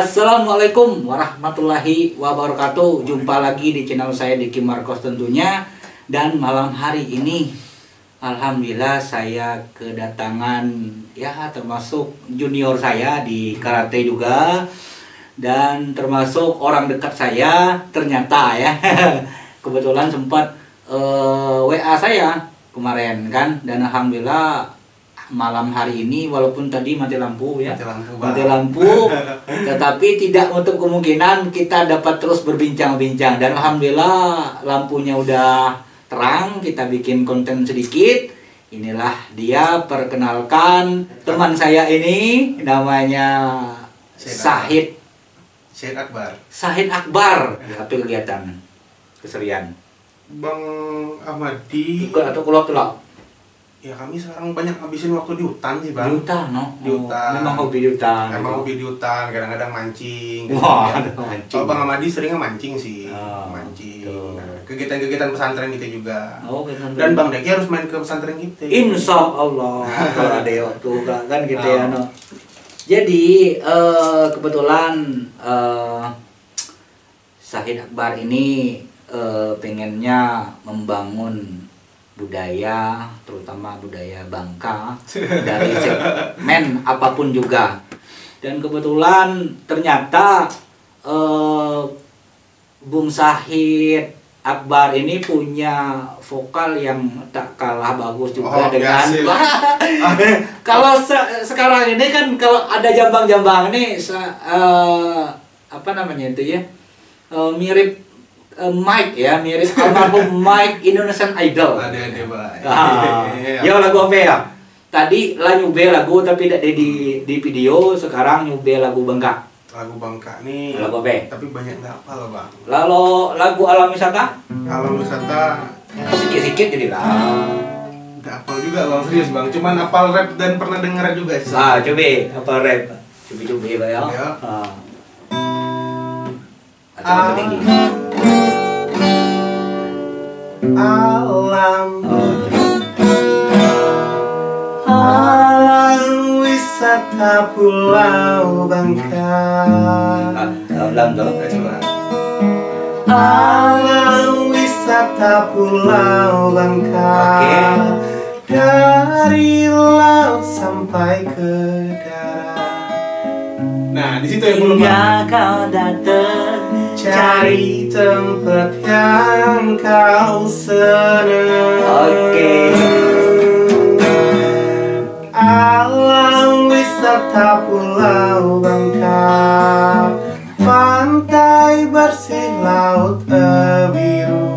Assalamualaikum warahmatullahi wabarakatuh. Jumpa lagi di channel saya Diki Marcos tentunya. Dan malam hari ini alhamdulillah saya kedatangan ya termasuk junior saya di karate juga. Dan termasuk orang dekat saya ternyata ya. Kebetulan sempat WA saya kemarin kan. Dan alhamdulillah malam hari ini walaupun tadi mati lampu ya, mati lampu tetapi tidak untuk kemungkinan kita dapat terus berbincang-bincang. Dan alhamdulillah lampunya udah terang, kita bikin konten sedikit. Inilah dia, perkenalkan teman saya ini, namanya Syahid Akbar. Syahid Akbar. Apa kegiatan keserian Bang Ahmadi ikut atau keluar telak? Ya kami sekarang banyak habisin waktu di hutan sih bang. Di hutan, no? Di hutan. Memang hobi di hutan. Memang hobi di hutan, kadang-kadang mancing. Wah, ya. mancing. Kalau Bang Ahmadi seringnya mancing sih, Oh, mancing. betul. Nah, kegiatan-kegiatan pesantren kita juga. Oh, pesantren. Dan Bang Deki harus main ke pesantren kita. Insya Allah kalau ada waktu kan gitu ya, no. Jadi kebetulan Syahid Akbar ini pengennya membangun budaya, terutama budaya Bangka dari segmen apapun juga. Dan kebetulan ternyata Bung Syahid Akbar ini punya vokal yang tak kalah bagus juga dengan kalau sekarang ini kan kalau ada jambang-jambang ini apa namanya itu ya, mirip Mike ya, mirip almarhum Mike Indonesian Idol. Ada Pak. Ya lagu apa ya? Tadi lah nyube lagu tapi tidak di video, sekarang nyube lagu Bangka. Lagu Bangka nih. Lagu apa? Tapi banyak nggak apa loh bang. Lalu lagu alam wisata? Alam wisata Sikit-sikit jadi lah. nggak apal juga bang, serius bang. Cuman apal rap dan pernah dengar juga sih. Coba apa rap? Coba Pak ya. Ya. Coba tinggi. Alam wisata Pulau Bangka. Alam Coba. Alam wisata Pulau Bangka. Dari laut sampai ke darat. Nah, di situ yang belum. Hingga kau datang Cari tempat yang kau senang. Alam wisata Pulau Bangka, pantai bersih, laut biru.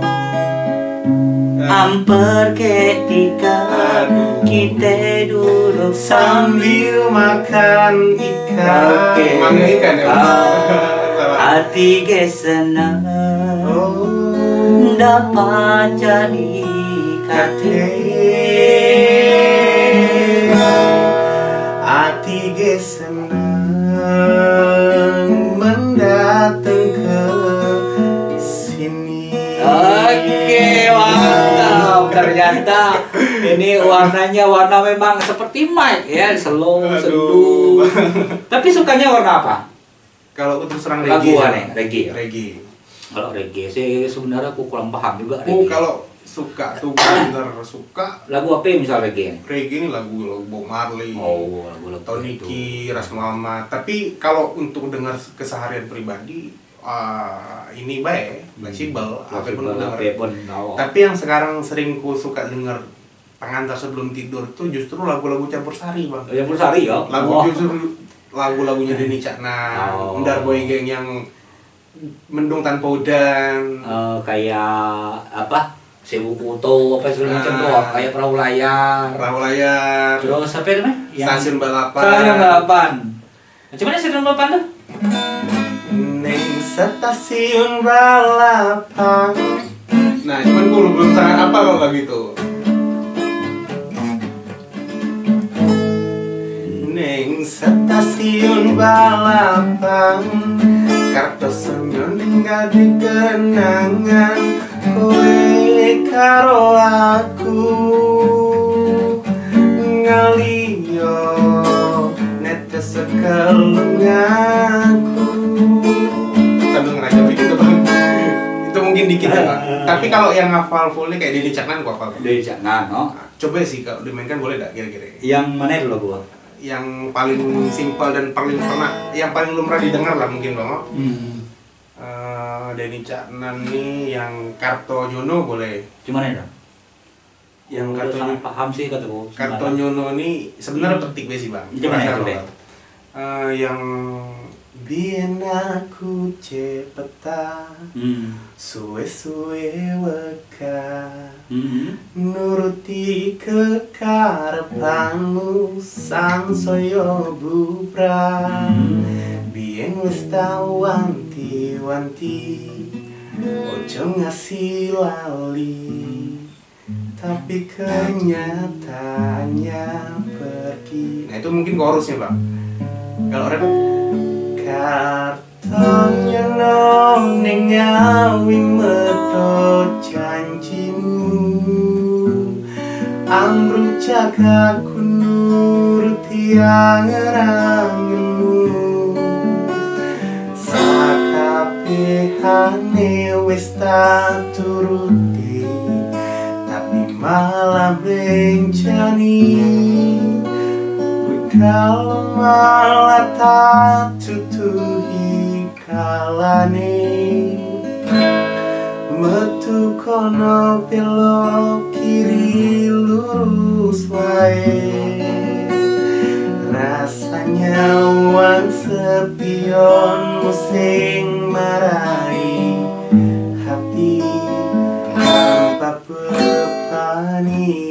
Amper ketika kita duduk Sambil makan ikan. Makan ikan ya. Hati ke senang dapat jadi kate. Hati ke senang mendatang ke sini. Oke, mantap. Ternyata ini warnanya warna memang seperti Mike ya, slow, sendu. Tapi sukanya warna apa? Kalau untuk serang Lagu reggae, aneh, reggae. reggae. Kalau reggae sih sebenarnya aku kurang paham juga reggae. Kalau suka tuh bener suka Lagu apa yang misal reggae? reggae ini lagu Bob Marley, Oh, lagu-lagu Tony itu. Ki, Ras Muhammad. Tapi kalau untuk dengar keseharian pribadi, ini baik, fleksibel, apapun aku denger. Apapun. Tapi yang sekarang sering ku suka denger pengantar sebelum tidur tuh justru lagu-lagu campur sari bang. Yang Sari ya? Justru lagu-lagunya Denny Cakna, Ndar Boy Gang yang mendung tanpa udan. Kayak apa? Sewu Puto apa segala macam tuh, kayak perahu layar. Perahu layar. Terus apa namanya? Stasiun balapan. Stasiun balapan. Macam mana stasiun balapan tuh? Neng stasiun balapan. Nah, cuman gue belum tahu apa kalau lagu itu. Neng stasiun balapan, kartu senyon tinggal di kenangan. Kowe karo aku ngaliyo netes sekelungaku. Tapi kalau yang hafal fullnya kayak Denny Caknan gua hafal. Denny Caknan, no. Coba sih kalau dimainkan boleh gak kira-kira? Yang mana itu lagu? Yang paling simpel dan paling pernah, yang paling lumrah didengar lah mungkin bang. Denny Caknan nih yang Kartonyono boleh. Gimana itu? Yang Kartonyono paham sih kataku. Kartonyono nih sebenarnya petik sih bang. Gimana itu? Yang biyen aku cepeta suwe-suwe weka nuruti kekarepanmu sansaya bubrah biyen wis tau wanti-wanti ojo ngasih lali tapi kenyataannya pergi. Nah itu mungkin chorusnya bang. Kalau rap Kartonyono ning ngawi meto janjimu amru jagaku nuruti angen-angenmu sakabehane wis tak turuti tapi malah bencani kalau malah tak tutuhi kalane metu kono belok kiri lurus wae rasanya uang sepion musing marai hati tanpa bepani.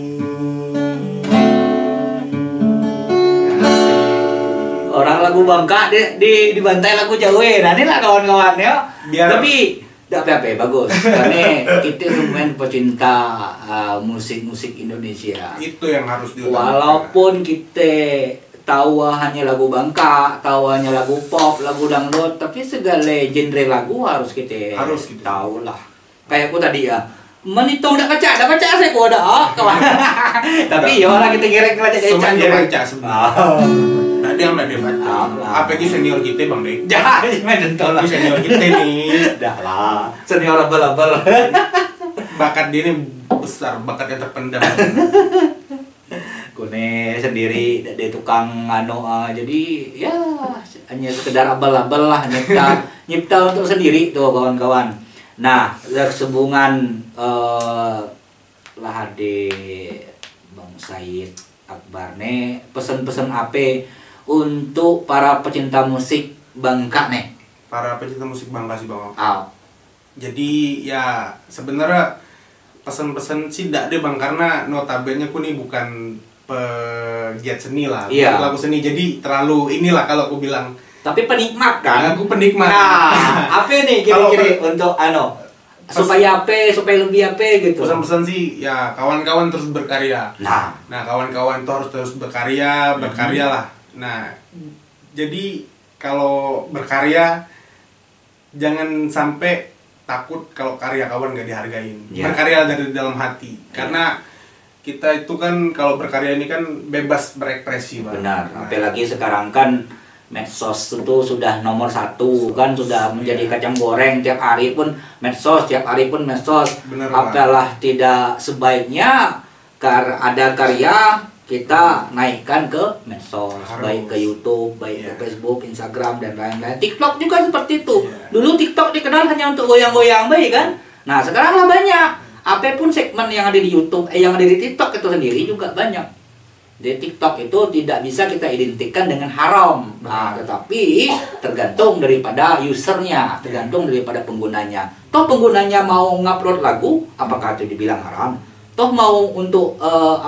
Orang lagu Bangka dibantai lagu Jawa. Nah, ini lah kawan-kawan ya. Tapi tidak apa-apa bagus. Karena kita lumayan pecinta musik-musik Indonesia. Itu yang harus diutamakan. Walaupun kita tahu hanya lagu Bangka, tahu hanya lagu pop, lagu dangdut, tapi segala genre lagu harus kita tahu lah. Kayak aku tadi ya. Menitong dah baca saya kok ada kawan. Tapi ya orang kita kira-kira baca sebenarnya. Tadi yang udah baca. Apa ini senior kita bang Dek? Jangan main dentol lah. Ini senior kita nih. Dah lah. Senior abal-abal. Bakat dia ini besar, bakat yang terpendam. Kone sendiri dari tukang jadi ya hanya sekedar abal-abal lah nyipta untuk sendiri tuh kawan-kawan. Nah, sehubungan lah de Bang Said Akbar nih pesan-pesan apa untuk para pecinta musik Bangka nih? Para pecinta musik Bangka sih bang. Jadi ya sebenarnya pesan-pesan sih tidak deh bang karena notabene aku nih bukan pegiat seni lah, lagu seni jadi terlalu inilah kalau aku bilang. Tapi penikmat kan? Aku penikmat. Nah, apa nih kira-kira untuk supaya lebih gitu. Pesan-pesan sih ya kawan-kawan terus berkarya. Nah kawan-kawan tuh harus terus berkarya lah. Nah, jadi kalau berkarya jangan sampai takut kalau karya kawan nggak dihargain. Berkarya dari dalam hati. Karena kita itu kan kalau berkarya ini kan bebas berekspresi, Bang. Benar. Apalagi sekarang kan medsos itu sudah nomor 1 kan, sudah menjadi kacang goreng tiap hari pun medsos, Bener, apalah tidak sebaiknya ada karya kita naikkan ke medsos, baik ke YouTube, baik ke Facebook, Instagram dan lain-lain. TikTok juga seperti itu. Dulu TikTok dikenal hanya untuk goyang-goyang baik kan. Nah, sekarang lah banyak. Apapun segmen yang ada di YouTube, yang ada di TikTok itu sendiri juga banyak. Di TikTok itu tidak bisa kita identikan dengan haram. Nah, tetapi tergantung daripada usernya, tergantung daripada penggunanya. Toh penggunanya mau ngupload lagu, apakah itu dibilang haram? Toh mau untuk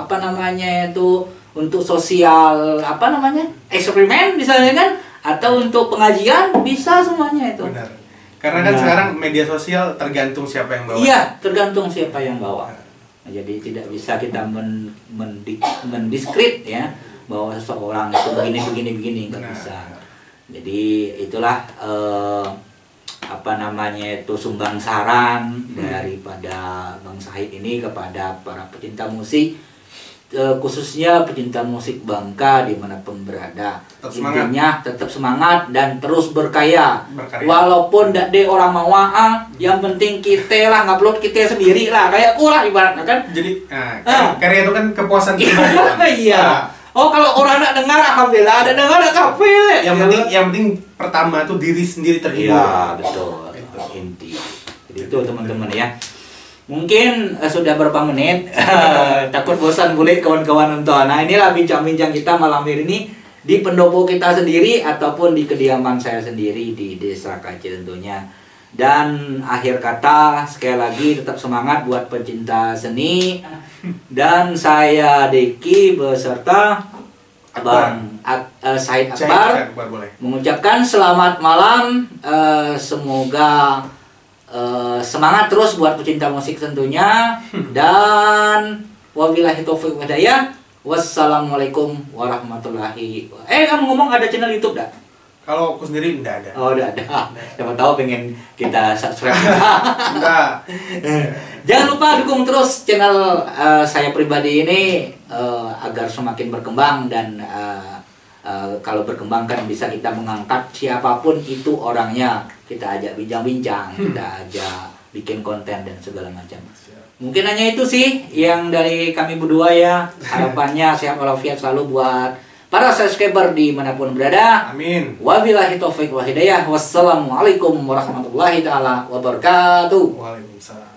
untuk sosial eksperimen misalnya kan, atau untuk pengajian bisa semuanya itu. Benar. Karena kan sekarang media sosial tergantung siapa yang bawa. Iya, tergantung siapa yang bawa. Jadi tidak bisa kita mendiskrit ya bahwa seseorang itu begini nggak bisa. Jadi itulah sumbang saran daripada Bang Said ini kepada para pecinta musik khususnya pecinta musik Bangka dimanapun berada. Tetap semangat. Intinya tetap semangat dan terus berkarya. Berkarya. Walaupun ndak de orang mau yang penting kita lah ngupload kita sendiri lah, kayak aku lah ibaratnya kan. Jadi karya itu kan kepuasan pribadi. Iya. Oh kalau orang nak dengar alhamdulillah, ada dengar ada kafe. Yang penting pertama tuh diri sendiri terhibur. Iya betul. Inti. Jadi itu teman-teman ya. Mungkin sudah berapa menit, takut bosan boleh kawan-kawan nonton. Nah inilah bincang-bincang kita malam hari ini di pendopo kita sendiri ataupun di kediaman saya sendiri di Desa Kaci tentunya. Dan akhir kata sekali lagi tetap semangat buat pecinta seni. Dan saya Deki beserta Bang Said Akbar mengucapkan selamat malam. Semoga semangat terus buat pecinta musik tentunya. Dan wabillahi taufiq wal hidayah. Wassalamualaikum warahmatullahi wabarakatuh. Kamu ngomong ada channel YouTube dah? Kalau aku sendiri enggak ada. Oh, udah ada. Siapa tahu pengen kita subscribe. Enggak. Jangan lupa dukung terus channel saya pribadi ini agar semakin berkembang dan kalau berkembang kan bisa kita mengangkat siapapun itu orangnya, kita ajak bincang-bincang, kita ajak bikin konten dan segala macam. Mungkin hanya itu sih yang dari kami berdua ya. Harapannya sehat walafiat selalu buat para subscriber dimanapun berada. Amin. Wabillahi taufiq wal hidayah. Wassalamualaikum warahmatullahi taala wabarakatuh. Waalaikumsalam.